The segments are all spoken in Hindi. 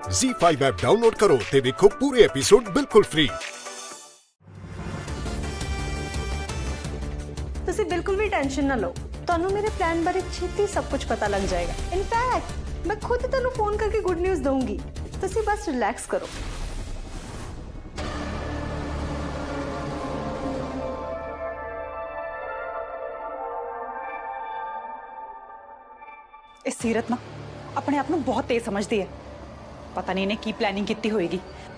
ZEE5 ऐप डाउनलोड करो ते देखो पूरे एपिसोड बिल्कुल फ्री। ਤੁਸੀਂ ਬਿਲਕੁਲ ਵੀ ਟੈਨਸ਼ਨ ਨਾ ਲਓ, ਤੁਹਾਨੂੰ ਮੇਰੇ ਪਲਾਨ ਬਾਰੇ ਛੇਤੀ ਸਭ ਕੁਝ ਪਤਾ ਲੱਗ ਜਾਏਗਾ। ਇਨਫੈਕਟ ਮੈਂ ਖੁਦ ਤੁਹਾਨੂੰ ਫੋਨ ਕਰਕੇ ਗੁੱਡ ਨਿਊਜ਼ ਦਊਂਗੀ, ਤੁਸੀਂ ਬਸ ਰਿਲੈਕਸ ਕਰੋ। इस सीरत ना अपने आप में बहुत तेज समझती है, पता नहीं इन्हें की प्लानिंग कितनी होएगी।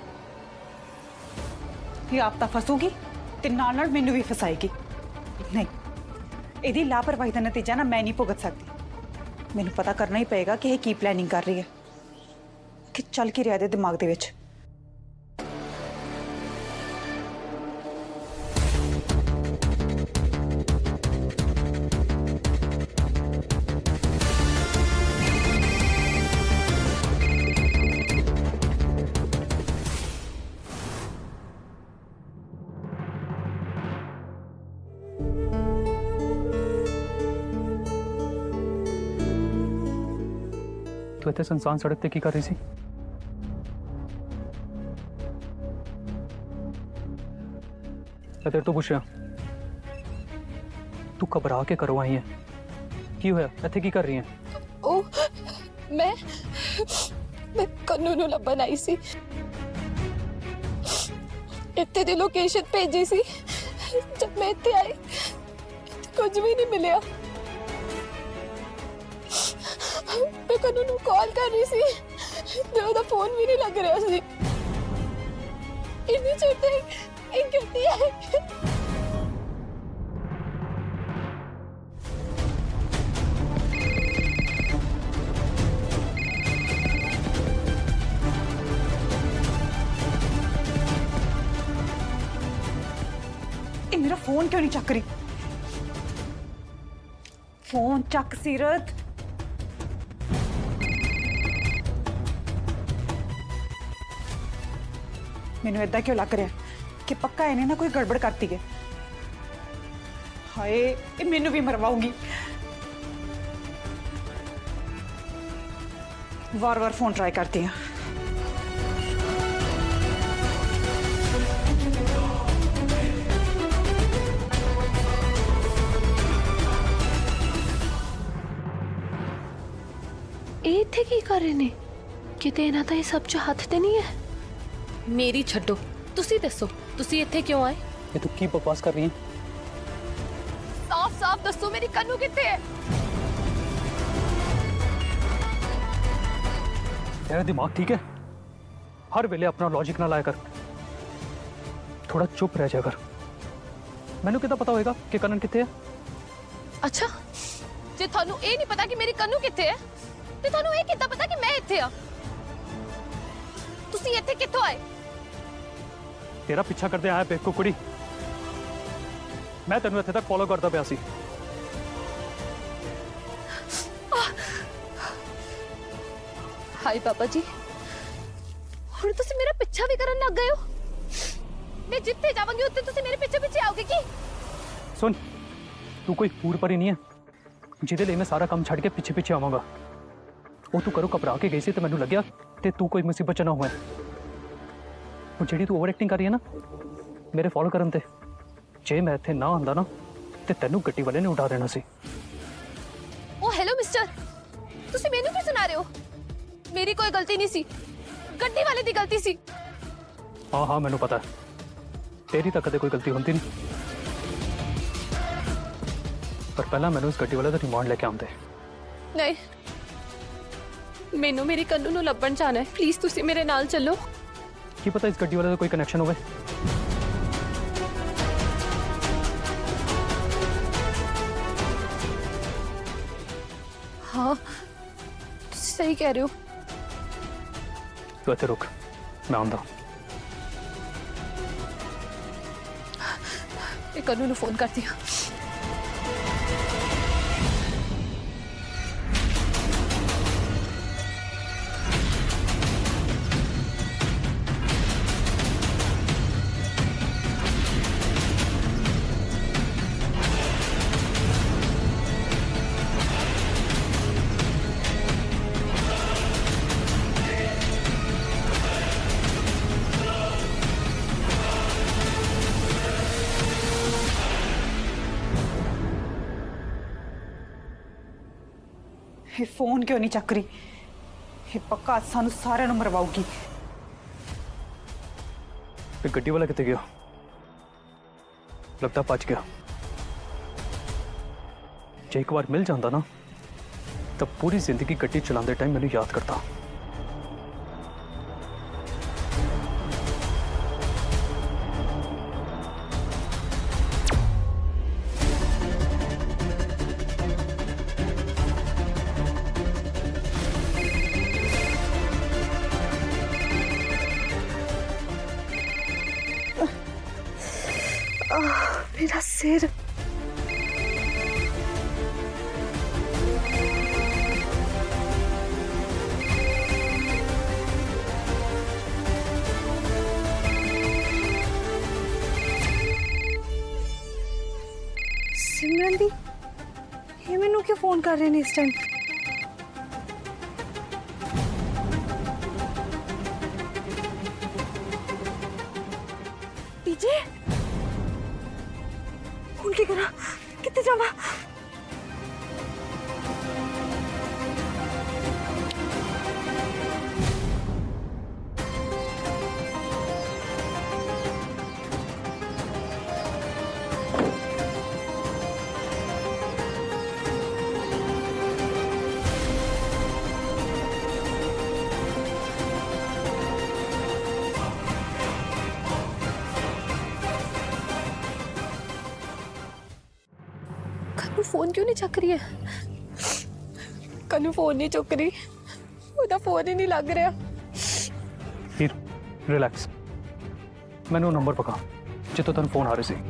ये आप तो फसूगी ते नाल मैनू भी फसाएगी। नहीं, ਇਹਦੀ लापरवाही का नतीजा ना मैं नहीं भुगत सकती। मैनू पता करना ही पएगा कि ये की प्लानिंग कर रही है, कि चल के रहा दे दिमाग दे विच। तू इतने सुनसान सड़क ते की कर रही सी? मैं तेरे तो पूछ रहा, तू घबरा के करो आई है की होया? इत्थे की कर रही है? ओ मैं कन्नू नूं लभन आई सी, इत्थे दी लोकेशन भेजी सी। जब मैं इत्थे आई कुछ भी नहीं मिलिया। मैं कन्नू नूं कॉल कर रही सी ते ओहदा फोन भी नहीं लग रहा सी। इन्नी चिर तक एक गड्डी आई। मेरा फोन क्यों नहीं चक रही? फोन चक सीरत। मैनू ऐदा क्यों लग रहा कि पक्का इन्हें ना कोई गड़बड़ करती है। हाय, ये मैनू भी मरवाऊगी। वार वार फोन ट्राई करती हैं। इत्थे की कर रहे ने? किते इन्हां दा ये सब च हथ ते नहीं है। मेरी छड्डो, तुसी दसो तुसी इत्थे क्यों आए? ये तू की बकवास कर रही है? साफ साफ दसो मेरी कन्नू कित्थे है? तेरा दिमाग ठीक है? हर वेले अपना लॉजिक ना लाया कर, थोड़ा चुप रह जाया कर। मैनू कितना पता होएगा कि कनन कित्थे है? अच्छा, जे थानू ए नहीं पता कि मेरी कन्नू कित्थे है ते थानू ए कित्ता पता कि मैं इत्थे आ? तुसी इत्थे कित्थों आए? तेरा पीछा करते आया बेवकूफ कुड़ी। मैं तेनू इत्थे तक फॉलो करता पिया सी। हाय पापा जी, हुण तुसी मेरा पीछा भी करन लग गए हो। मैं जिथे जावांगी उत्थे तुसी मेरे पीछे पीछे आओगे की? सुन, तू कोई पूर परी नहीं है जिदे लिए मैं सारा काम छड़ के पीछे पीछे आवांगा। वो तू करो घबरा के गई सी ते मैनू लग्या ते तू कोई मुसीबत च ना होए। और जेडी तू ओवर एक्टिंग कर रही है ना मेरे फॉलो करन ते, जे मैं इत्थे ना आंदा ना ते तैनू गड्डी वाले ने उठा देना सी। ओ हेलो मिस्टर, तुसी मैनू क्यों सुना रहे हो? मेरी कोई गलती नहीं सी, गड्डी वाले दी गलती सी। हाँ हाँ मैनू पता है, तेरी तो कदे कोई गलती होती नहीं। पर पहला मैनू इस गड्डी वाले का रिमांड लेके आंदे। नहीं, मैनू मेरी कन्नू नूं लभण जाना है। प्लीज तुसी मेरे नाल चलो। की पता इस गड्डी वाले का कोई कनेक्शन होवे। हाँ, तुसी सही कह रहे हो। तू इत्थे रुक, मैं आंदा। मैं कन्नू नूं फोन करती हूँ। ये फोन क्यों नहीं चक रही? ये पक्का सानू सारे नंबर मरवाऊगी। ते गड्डी वाला कितने गया? लगता बच गया। जे एक बार मिल जाता ना तब पूरी जिंदगी गड्डी चलाते टाइम मैंने याद करता। मेरा सिर। सिमरन दी ये मैनू क्यों फोन कर रहे हैं इस टाइम? डीजे फोन की करा कितने जावा? कन्नू फोन क्यों नहीं चक रही है? कन्नू फोन नहीं चुक रही, ਉਹਦਾ फोन ही नहीं लग रहा। हीर रिलैक्स, मैंने वो नंबर पका जितो तेन फोन आ रही सी।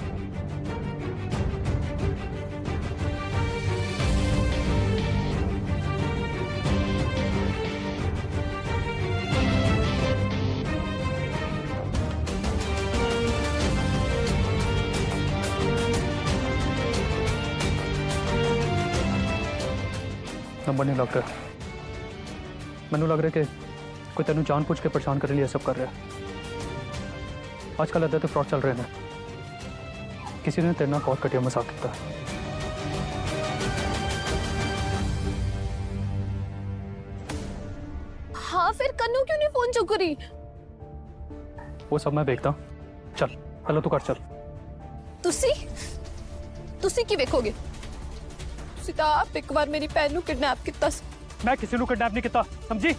नंबर नहीं लग रहा। मैनू लग रहा कि कोई तेन जान पूछ के परेशान करने लिए सब कर रहा है। आजकल इधर तो फ्रॉड चल रहे हैं। किसी ने तेरे नाल बहुत घटिया मजाक किया। हाँ फिर कन्नू क्यों नहीं फोन चुक रही? वो सब मैं देखता। चल पहले तू कर चल। तुसी की वेखोगे? तुसी तां आप एक बार मेरी भैन नू किडनैप किया। मैं किसी को किडनैप नहीं किया, समझी?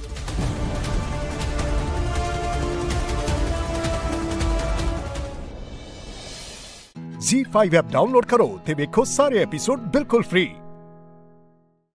Z5 ऐप डाउनलोड करो ते देखो सारे एपिसोड बिल्कुल फ्री।